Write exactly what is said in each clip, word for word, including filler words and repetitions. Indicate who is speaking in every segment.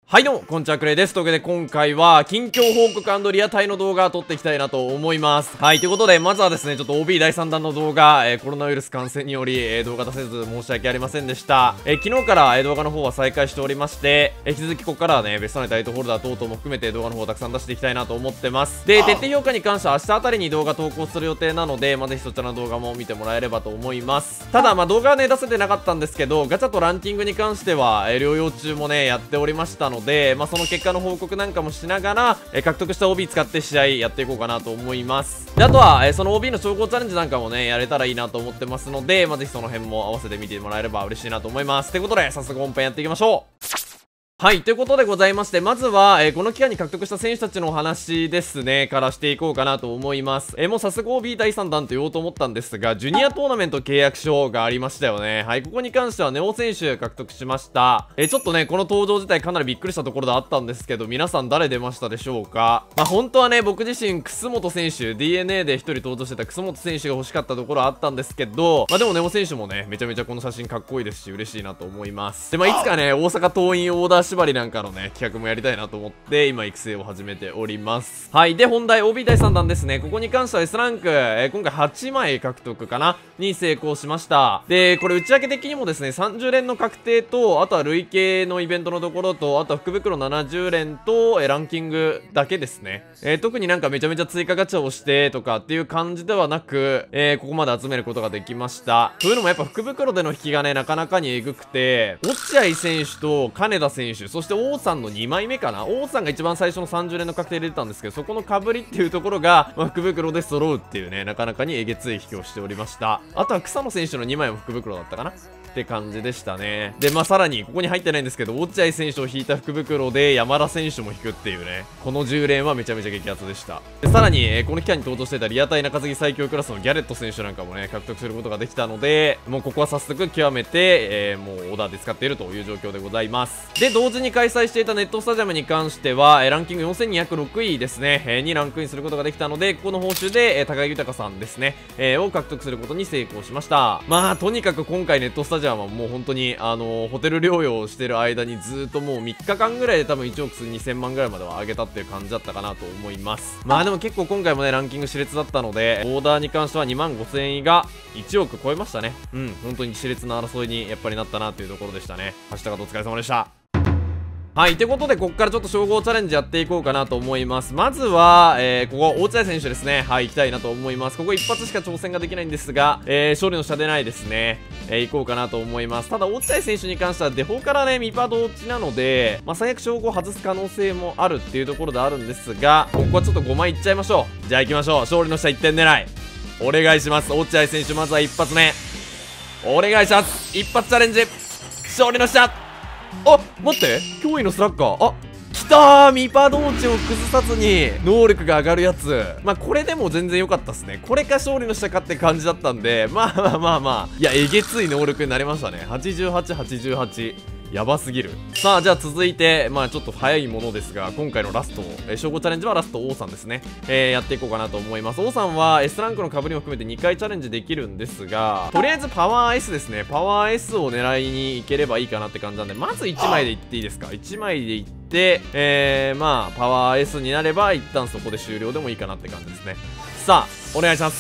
Speaker 1: はいどうも、こんにちは、クレイです。というわけで今回は、近況報告&リアタイの動画を撮っていきたいなと思います。はい、ということで、まずはですね、ちょっと オービー だいさん弾の動画、えー、コロナウイルス感染により、えー、動画出せず申し訳ありませんでした。えー、昨日から、えー、動画の方は再開しておりまして、えー、引き続きここからはね、ベストナイタイトホルダー等々も含めて動画の方をたくさん出していきたいなと思ってます。で、徹底評価に関しては明日あたりに動画投稿する予定なので、まあ、ぜひそちらの動画も見てもらえればと思います。ただ、まあ、動画はね、出せてなかったんですけど、ガチャとランキングに関しては、えー、療養中もね、やっておりましたので、まあ、その結果結果の報告なんかもしながら、えー、獲得した オービー 使って試合やっていこうかなと思います。であとは、えー、その オービー の称号チャレンジなんかもねやれたらいいなと思ってますので、まあ、ぜひその辺も合わせて見てもらえれば嬉しいなと思います。ということで早速本編やっていきましょう。はい、ということでございまして、まずは、えー、この期間に獲得した選手たちのお話ですね、からしていこうかなと思います。えー、もう早速 オービー だいさん弾と言おうと思ったんですが、ジュニアトーナメント契約書がありましたよね。はい、ここに関してはネオ選手獲得しました。えー、ちょっとね、この登場自体かなりびっくりしたところであったんですけど、皆さん誰出ましたでしょうか？まあ、本当はね、僕自身、楠本選手、ディーエヌエー で一人登場してた楠本選手が欲しかったところはあったんですけど、まあ、でもネオ選手もね、めちゃめちゃこの写真かっこいいですし、嬉しいなと思います。で、まあ、いつかね、大阪桐蔭オーダー縛りなんかのね、企画もやりたいなと思って今育成を始めております。はい。で本題 オービー だいさん弾ですね。ここに関しては S ランク、えー、今回はちまい獲得かなに成功しました。でこれ内訳的にもですねさんじゅう連の確定と、あとは累計のイベントのところと、あとは福袋ななじゅう連と、えー、ランキングだけですね。えー、特になんかめちゃめちゃ追加ガチャをしてとかっていう感じではなく、えー、ここまで集めることができました。というのもやっぱ福袋での引きがねなかなかにえぐくて、落合選手と金田選手、そして王さんのにまいめかな、王さんが一番最初のさんじゅう連の確定で出たんですけど、そこの被りっていうところが、まあ、福袋で揃うっていうね、なかなかにえげつい引きをしておりました。あとは草野選手のにまいも福袋だったかなって感じでしたね。でまあさらにここに入ってないんですけど、落合選手を引いた福袋で山田選手も引くっていうね、このじゅう連はめちゃめちゃ激アツでした。でさらに、えー、この期間に登場していたリアタイ中継ぎ最強クラスのギャレット選手なんかもね獲得することができたので、もうここは早速極めて、えー、もうオーダーで使っているという状況でございます。で同時に開催していたネットスタジアムに関しては、えー、ランキングよんせんにひゃくろくいですね、えー、にランクインすることができたので、ここの報酬で、えー、高木豊さんですね、えー、を獲得することに成功しました。まあとにかく今回ネットスタジアムはもう本当にあのー、ホテル療養してる間にずっともうみっかかんぐらいで多分いちおくにせん万ぐらいまでは上げたっていう感じだったかなと思います。まあでも結構今回もねランキング熾烈だったので、オーダーに関してはにまんごせん円がいちおく超えましたね。うん、本当に熾烈な争いにやっぱりなったなっていうところでしたね。ハッシュタグお疲れ様でした。はい、ということで、ここからちょっと称号チャレンジやっていこうかなと思います。まずは、えー、ここ、落合選手ですね。はい、行きたいなと思います。ここ一発しか挑戦ができないんですが、えー、勝利の下でないですね。えー、行こうかなと思います。ただ、落合選手に関しては、デフォからね、ミパド落ちなので、まあ、最悪称号外す可能性もあるっていうところであるんですが、ここはちょっとごまいいっちゃいましょう。じゃあ行きましょう。勝利の下いってん狙い。お願いします。落合選手、まずは一発目。お願いします。一発チャレンジ。勝利の下。あ、待って、驚異のスラッガー。あ、きたー、ミパドーチを崩さずに能力が上がるやつ。まあこれでも全然良かったっすね。これか勝利の下かって感じだったんで、まあまあまあまあ、いやえげつい能力になりましたね。はちじゅうはち、はちじゅうはち、やばすぎる。さあじゃあ続いて、まあちょっと早いものですが、今回のラスト、えー、称号チャレンジはラスト王さんですね、えー、やっていこうかなと思います。王さんは S ランクの被りも含めてにかいチャレンジできるんですが、とりあえずパワー S ですね。パワー S を狙いに行ければいいかなって感じなんで、まずいちまいでいっていいですか。いちまいでいってで、えー、まあパワー S になれば一旦そこで終了でもいいかなって感じですね。さあお願いします。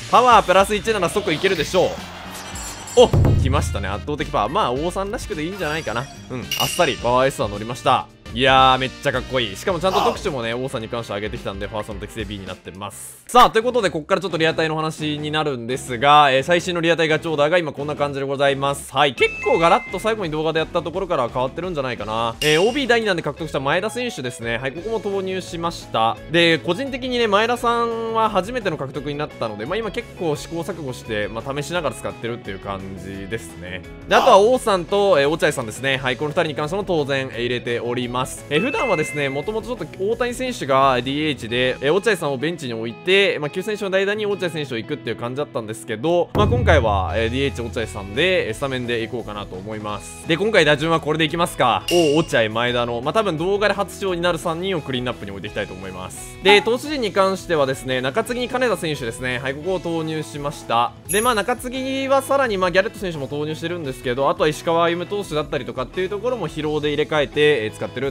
Speaker 1: パワープラスいちなら即いけるでしょう。お、来ましたね。圧倒的パワー。まあ王さんらしくでいいんじゃないかな。うん、あっさりパワー S は乗りました。いやーめっちゃかっこいい。しかもちゃんと特殊もね王さんに関して上げてきたんで、ファーストの適正 B になってます。さあということで、ここからちょっとリアタイの話になるんですが、えー、最新のリアタイガチオーダーが今こんな感じでございます。はい、結構ガラッと最後に動画でやったところからは変わってるんじゃないかな。えー、オービー だいに弾で獲得した前田選手ですね。はい、ここも投入しました。で個人的にね前田さんは初めての獲得になったので、まあ今結構試行錯誤して、まあ、試しながら使ってるっていう感じですね。であとは王さんと、えー、落合さんですね。はい、このふたりに関しても当然、えー、入れております。えー、普段はですね、もともとちょっと大谷選手が ディーエイチ で、えー、落合さんをベンチに置いて、まあ、きゅう選手の代打に落合選手を行くっていう感じだったんですけど、まあ、今回は、えー、ディーエイチ 落合さんで、えー、スタメンで行こうかなと思います。で、今回打順はこれでいきますか。王、落合、前田の、まあ、多分動画で初使用になるさんにんをクリーンアップに置いていきたいと思います。で、投手陣に関してはですね、中継ぎに金田選手ですね。はい、ここを投入しました。で、まあ、中継ぎはさらに、まあ、ギャレット選手も投入してるんですけど、あとは石川歩夢投手だったりとかっていうところも疲労で入れ替えて、えー、使ってるっ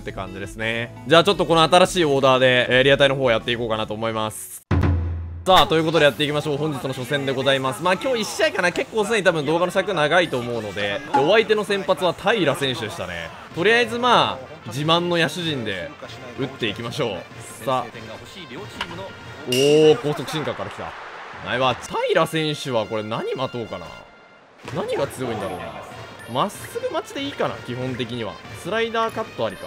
Speaker 1: って感じですね。じゃあちょっとこの新しいオーダーで、えー、リアタイの方をやっていこうかなと思います。さあということでやっていきましょう。本日の初戦でございます。まあ今日いち試合かな、結構すでに多分動画の尺長いと思うので、でお相手の先発は平選手でしたね。とりあえずまあ自慢の野手陣で打っていきましょう。さあおお、高速進化から来た。ないわ。平選手はこれ何待とうかな。何が強いんだろうな。まっすぐ待ちでいいかな。基本的にはスライダーカットありか。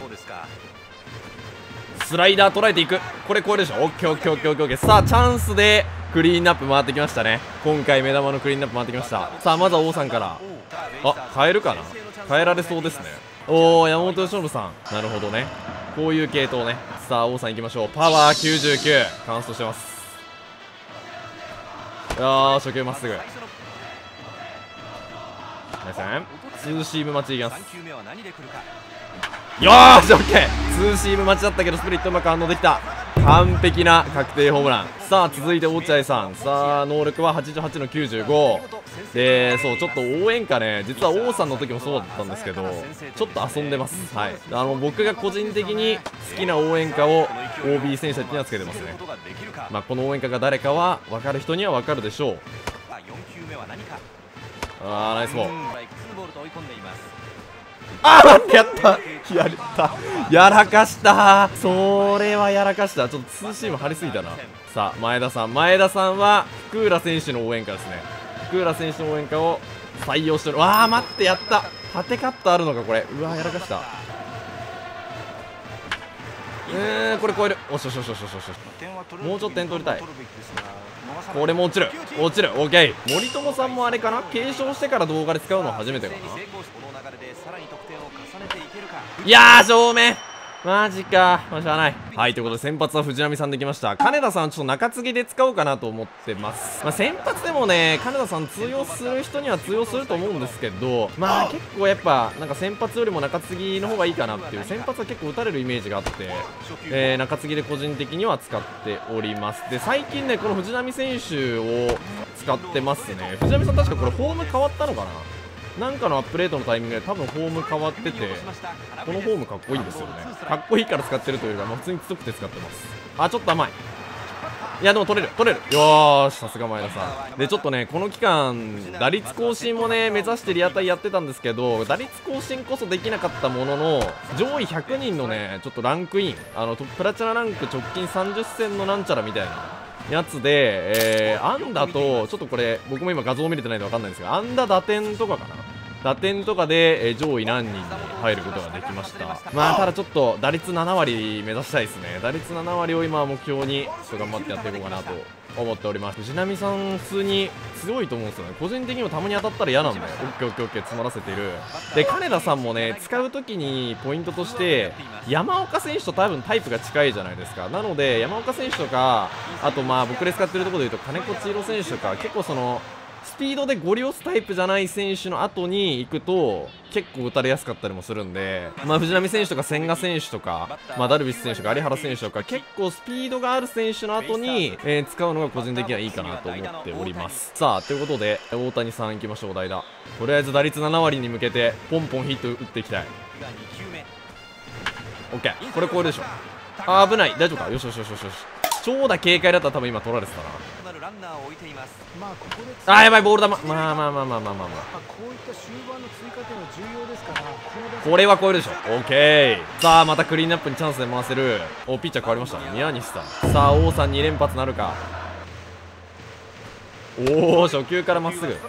Speaker 1: スライダー捉えていく。これ超えるでしょ。オッケーオッケーオッケーオッケーオッケー。さあチャンスでクリーンアップ回ってきましたね。今回目玉のクリーンアップ回ってきました。さあまずは王さんから。あ、変えるかな。変えられそうですね。おお、山本由伸さん。なるほどね、こういう系統ね。さあ王さんいきましょう。パワーきゅうじゅうきゅうカウントしてます。いやー、初球まっすぐ。ツーシーム待ちいきます。よーし、オッケー。ツーシーム待ちだったけどスプリットうまく反応できた。完璧な確定ホームラン。さあ続いて落合さん。さあ能力ははちじゅうはちのきゅうじゅうごで、そうちょっと応援歌ね、実は王さんの時もそうだったんですけど、ちょっと遊んでます。はい、あの僕が個人的に好きな応援歌を オービー 戦車っていうのはつけてますね。まあこの応援歌が誰かは分かる人には分かるでしょう。あー、ナイスボール。あー、待って、やったやったやらかした。それはやらかした。ちょっとツーシーム張りすぎたな。さあ前田さん。前田さんは福浦選手の応援歌ですね。福浦選手の応援歌を採用してる。わあ、待って、やった。縦カットあるのかこれ。うわー、やらかした。えー、これ超える。おしおしおしおしおしおし。もうちょっと点取りたい。これも落ちる落ちる。オッケー。森友さんもあれかな、継承してから動画で使うのは初めてかな。いやー、正面マジか。まあしゃあない。はい、ということで先発は藤波さんできました。金田さんちょっと中継ぎで使おうかなと思ってます。まあ先発でもね、金田さん通用する人には通用すると思うんですけど、まあ結構やっぱなんか先発よりも中継ぎの方がいいかなっていう。先発は結構打たれるイメージがあって、えー、中継ぎで個人的には使っております。で最近ね、この藤波選手を使ってますね。藤波さん確かこれフォーム変わったのかな、なんかのアップデートのタイミングで多分フォーム変わってて、このフォームかっこいいんですよね。かっこいいから使ってるというか、まあ、普通に強くて使ってます。あ、ちょっと甘い。いやでも取れる取れる。よーし、さすが前田さんで。ちょっとねこの期間打率更新もね目指してリアタイやってたんですけど、打率更新こそできなかったものの、上位ひゃくにんのねちょっとランクイン、あのプラチナランク直近さんじゅっせんのなんちゃらみたいなやつで、えー、安打と、ちょっとこれ僕も今画像を見れてないので分かんないんですが、安打打点とかかな、打点とかで、えー、上位何人に入ることができました。まあただちょっと打率ななわり目指したいですね。打率ななわりを今目標にちょっと頑張ってやっていこうかなと思っております。藤波さん普通に強いと思うんですよね。個人的にもたまに当たったら嫌なんで、オッケーオッケーオッケー詰まらせている。で金田さんもね使う時にポイントとして山岡選手と多分タイプが近いじゃないですか。なので山岡選手とか、あとまあ僕で使ってるところでいうと金子千尋選手とか、結構そのスピードでゴリ押すタイプじゃない選手の後に行くと結構打たれやすかったりもするんで、まあ藤波選手とか千賀選手とか、まあダルビッシュ選手とか有原選手とか、結構スピードがある選手の後に、えー、使うのが個人的にはいいかなと思っております。さあということで大谷さんいきましょう。代打、とりあえず打率ななわりに向けてポンポンヒット打っていきたい。オッケー、これ超えるでしょ。あー危ない、大丈夫か。よしよしよしよしよし。長打警戒だったら多分今取られてたな。あーやばい、ボール球。まあまあまあまあまあまあまあ、これは超えるでしょ。オッケー。さあまたクリーンアップにチャンスで回せる。おピッチャー変わりましたね、宮西さん。さあ王さんに連発なるか。おお、初球からまっすぐ。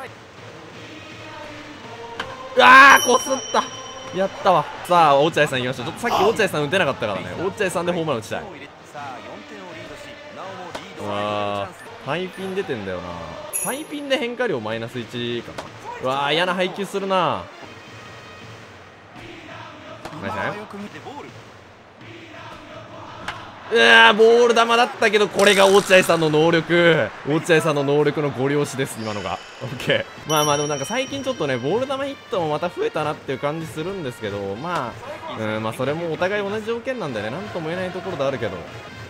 Speaker 1: うわーこすった、やったわ。さあ落合さんいきましょう。ちょっとさっき落合さん打てなかったからね、落合さんでホームラン打ちたい。うわータイピン出てんだよな。タイピンで変化量マイナスいちかな。うわー嫌な配球するな。ナイスね。うわーボール球だったけど、これが落合さんの能力、落合さんの能力のご了承です今のが。オッケー。まあまあでもなんか最近ちょっとねボール球ヒットもまた増えたなっていう感じするんですけど、まあうんまあそれもお互い同じ条件なんでね、なんとも言えないところであるけど、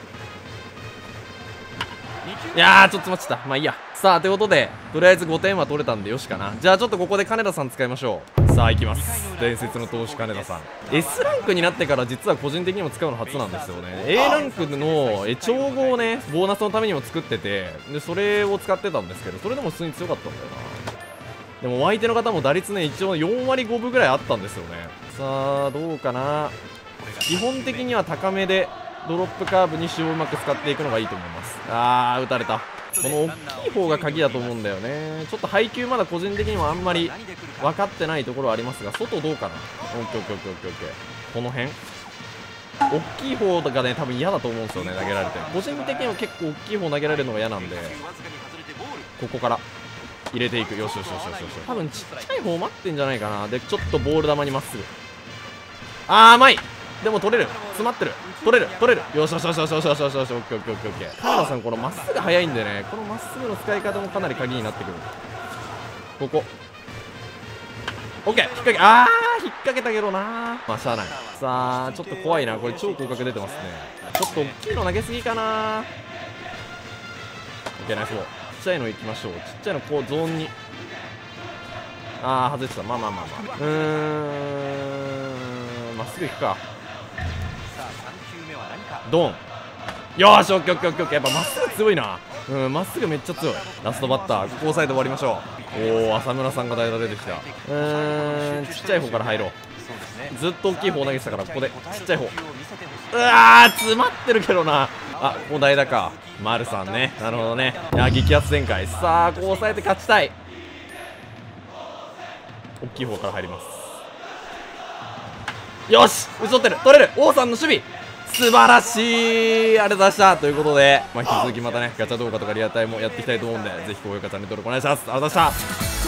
Speaker 1: いやーちょっと待ってた。まあいいや。さあということでとりあえずごてんは取れたんでよしかな。じゃあちょっとここで金田さん使いましょう。ささあ行きます。伝説の投手金田さん S ランクになってから実は個人的にも使うの初なんですよね。 A ランクのえ調合をねボーナスのためにも作ってて、でそれを使ってたんですけど、それでも普通に強かったんだよな。でもお相手の方も打率ね一応よんわりごぶぐらいあったんですよね。さあどうかな。基本的には高めでドロップカーブに手をうまく使っていくのがいいと思います。あー打たれた。この大きい方が鍵だと思うんだよね。ちょっと配球まだ個人的にもあんまり分かってないところはありますが、外どうかな。オッケーオッケーオッケーオッケーオッケー。この辺大きい方がね多分嫌だと思うんですよね、投げられて。個人的には結構大きい方投げられるのが嫌なんで、ここから入れていく。よしよしよしよしよし。多分ちっちゃい方待ってんじゃないかな。でちょっとボール球にまっすぐ。あー甘い。でも取れる。詰まってる。取れる取れる。よしよしよしよしよしよしよしよし。オッケーオッケーオッケーオッケー。川田さんこのまっすぐ速いんでね、このまっすぐの使い方もかなり鍵になってくる。ここオッケー。引っ掛け、あー引っ掛けたけどな。まあしゃあない。さあちょっと怖いな。これ超広角出てますね。ちょっと大きいの投げすぎかな。オッケーナイスボール。ちっちゃいのいきましょう。ちっちゃいのこうゾーンに。あー外れてた。まあまあまあまあ、うーんまっすぐいくか。ドン。よーしオッケーオッケーオッケーオッケー。やっぱまっすぐ強いな。うんまっすぐめっちゃ強い。ラストバッターここ押さえて終わりましょう。おお浅村さんが代打出てきた。うーんちっちゃい方から入ろう。ずっと大きい方投げてたからここでちっちゃい方。うわー詰まってるけどな。あここ代打か。丸さんね。なるほどね。いや激アツ展開。さあここ抑えて勝ちたい。大きい方から入ります。よし打ち取ってる。取れる。王さんの守備素晴らしい。ありがとうございました。ということで、まあ、引き続きまたねガチャ動画とかリアタイもやっていきたいと思うんで、ぜひ高評価チャンネル登録お願いします。ありがとうございました。